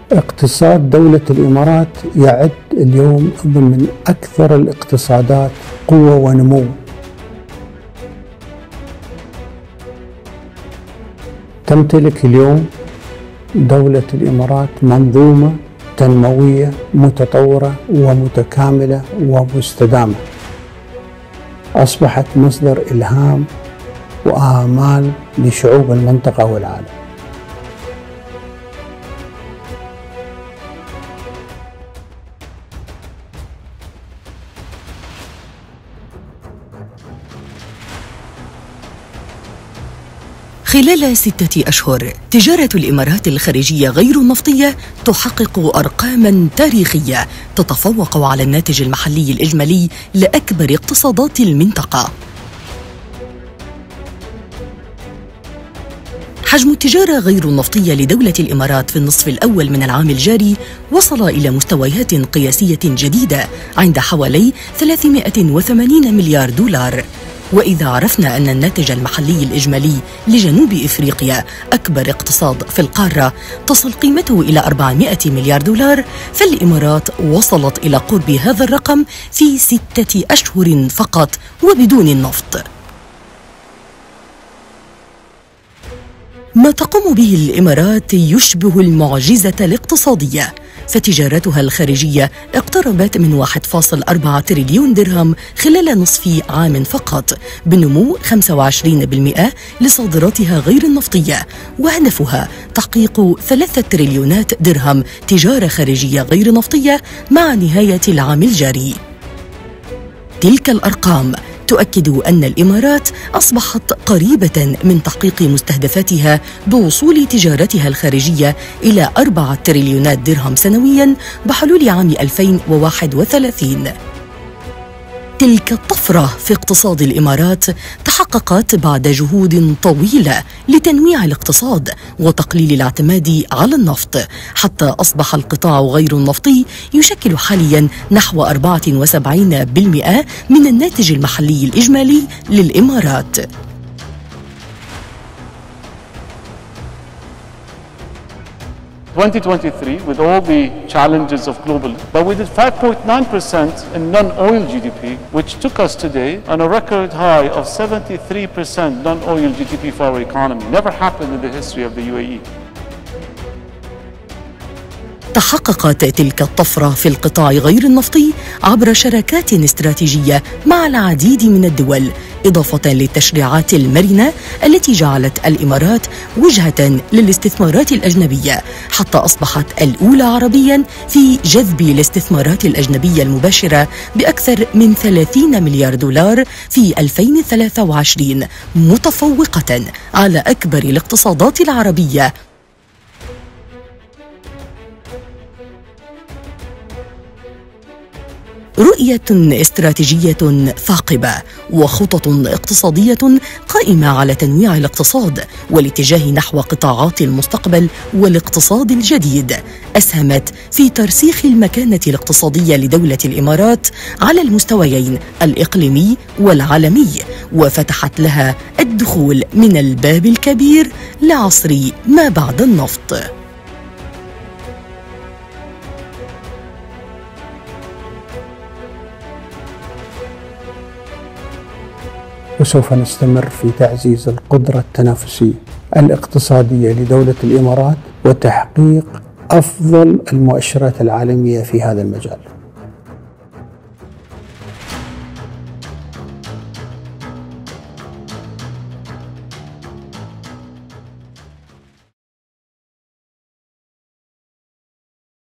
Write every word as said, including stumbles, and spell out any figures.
اقتصاد دولة الإمارات يعد اليوم ضمن أكثر الاقتصادات قوة ونمو. تمتلك اليوم دولة الإمارات منظومة تنموية متطورة ومتكاملة ومستدامة، أصبحت مصدر إلهام وآمال لشعوب المنطقة والعالم. خلال ستة أشهر تجارة الإمارات الخارجية غير النفطية تحقق أرقاماً تاريخية تتفوق على الناتج المحلي الإجمالي لأكبر اقتصادات المنطقة. حجم التجارة غير النفطية لدولة الإمارات في النصف الأول من العام الجاري وصل إلى مستويات قياسية جديدة عند حوالي ثلاثمائة وثمانين مليار دولار. وإذا عرفنا أن الناتج المحلي الإجمالي لجنوب إفريقيا أكبر اقتصاد في القارة تصل قيمته إلى أربعمائة مليار دولار، فالإمارات وصلت إلى قرب هذا الرقم في ستة أشهر فقط وبدون النفط. ما تقوم به الإمارات يشبه المعجزة الاقتصادية، فتجارتها الخارجية اقتربت من واحد فاصلة أربعة تريليون درهم خلال نصف عام فقط، بنمو خمسة وعشرين بالمئة لصادراتها غير النفطية، وهدفها تحقيق ثلاثة تريليونات درهم تجارة خارجية غير نفطية مع نهاية العام الجاري. تلك الأرقام تؤكد أن الإمارات أصبحت قريبة من تحقيق مستهدفاتها بوصول تجارتها الخارجية إلى أربعة تريليونات درهم سنوياً بحلول عام ألفين وواحد وثلاثين. تلك الطفرة في اقتصاد الإمارات تحققت بعد جهود طويلة لتنويع الاقتصاد وتقليل الاعتماد على النفط، حتى أصبح القطاع غير النفطي يشكل حالياً نحو أربعة وسبعين بالمئة من الناتج المحلي الإجمالي للإمارات. twenty twenty-three, with all the challenges of global, but we did five point nine percent in non-oil G D P, which took us today on a record high of seventy-three percent non-oil G D P for our economy. Never happened in the history of the U A E. تحققت تلك الطفرة في القطاع غير النفطي عبر شراكات استراتيجية مع العديد من الدول، إضافة للتشريعات المرنة التي جعلت الإمارات وجهة للاستثمارات الأجنبية، حتى أصبحت الأولى عربياً في جذب الاستثمارات الأجنبية المباشرة بأكثر من ثلاثين مليار دولار في ألفين وثلاثة وعشرين، متفوقة على أكبر الاقتصادات العربية. رؤية استراتيجية ثاقبة وخطط اقتصادية قائمة على تنويع الاقتصاد والاتجاه نحو قطاعات المستقبل والاقتصاد الجديد أسهمت في ترسيخ المكانة الاقتصادية لدولة الإمارات على المستويين الإقليمي والعالمي، وفتحت لها الدخول من الباب الكبير لعصر ما بعد النفط. وسوف نستمر في تعزيز القدرة التنافسية الاقتصادية لدولة الإمارات وتحقيق أفضل المؤشرات العالمية في هذا المجال.